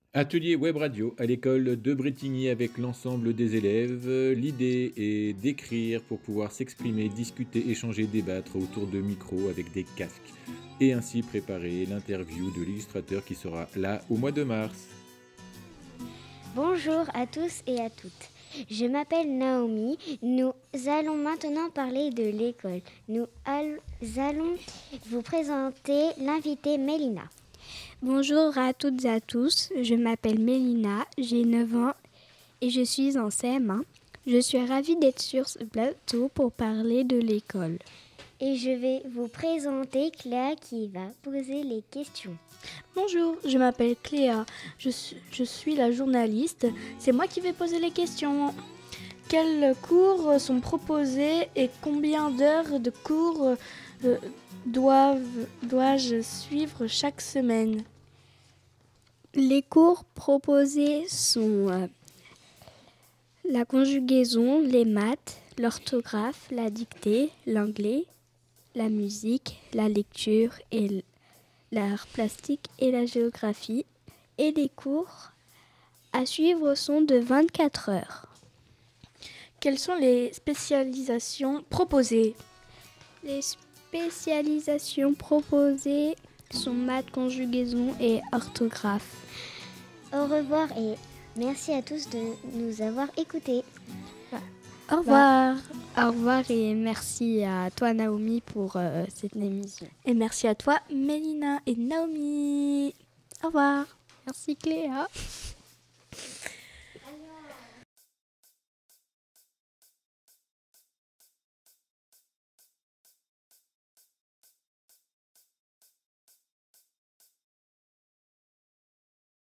Atelier web radio à l'école de Brétigny avec l'ensemble des élèves. L'idée est d'écrire pour pouvoir s'exprimer, discuter, échanger, débattre autour de micros avec des casques et ainsi préparer l'interview de l'illustrateur qui sera là au mois de mars. Bonjour à tous et à toutes. Je m'appelle Naomi. Nous allons maintenant parler de l'école. Allons vous présenter l'invitée Mélina. Bonjour à toutes et à tous, je m'appelle Mélina, j'ai 9 ans et je suis en CM1. Je suis ravie d'être sur ce plateau pour parler de l'école. Et je vais vous présenter Cléa qui va poser les questions. Bonjour, je m'appelle Cléa, je suis la journaliste, c'est moi qui vais poser les questions. Quels cours sont proposés et combien d'heures de cours dois-je suivre chaque semaine? Les cours proposés sont la conjugaison, les maths, l'orthographe, la dictée, l'anglais, la musique, la lecture et l'art plastique et la géographie. Et les cours à suivre sont de 24 heures. Quelles sont les spécialisations proposées? Les spécialisations proposées sont maths, conjugaison et orthographe. Au revoir et merci à tous de nous avoir écoutés. Au revoir. Au revoir et merci à toi Naomi pour cette émission. Et merci à toi Mélina et Naomi. Au revoir. Merci Cléa.